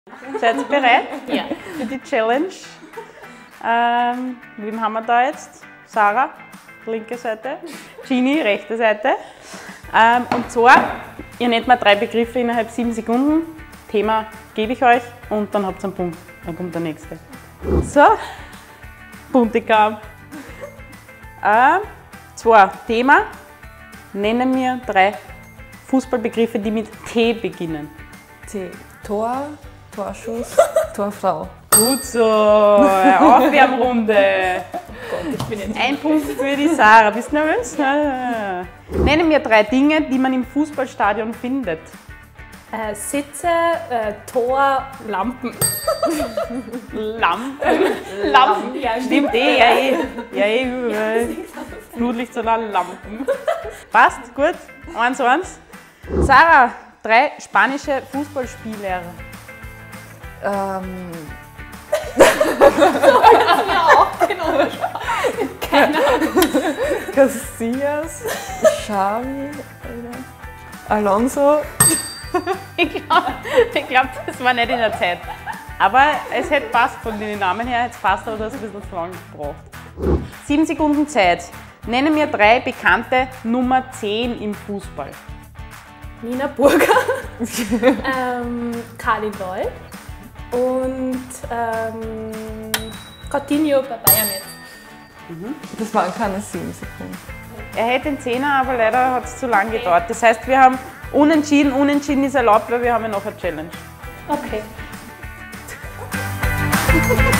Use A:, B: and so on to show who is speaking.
A: Seid ihr bereit?
B: Ja.
A: Für die Challenge. Wen haben wir da jetzt? Sarah, linke Seite. Gini, rechte Seite. Und zwar, ihr nennt mir 3 Begriffe innerhalb 7 Sekunden. Thema gebe ich euch und dann habt ihr einen Punkt. Dann kommt der nächste. So, Puntikam. Thema. Nenne mir 3 Fußballbegriffe, die mit T beginnen.
C: Tor, Torschuss, Torfrau.
A: Gut so, Aufwärmrunde. Ein Punkt für die Sarah. Bist du nervös? Nenne mir 3 Dinge, die man im Fußballstadion findet.
B: Sitze, Tor, Lampen.
A: Lampen?
B: Ja,
A: Stimmt überall. Flutlicht, sondern Lampen. Passt, gut. 1:1. Sarah, 3 spanische Fußballspieler.
C: Casillas, Xavi, Alonso.
A: Ich glaube, das war nicht in der Zeit. Aber es hätte passt von den Namen her, hätte es passt, aber du hast ein bisschen zu lang gebraucht. 7 Sekunden Zeit. Nenne mir 3 bekannte Nummer 10 im Fußball.
B: Nina Burger, Carly Lloyd und Coutinho bei Bayern jetzt.
C: Das waren keine 7 Sekunden.
A: Er hätte den 10er, aber leider hat es zu lang gedauert. Das heißt, wir haben unentschieden. Unentschieden ist erlaubt, weil wir haben ja noch eine Challenge.
B: Okay.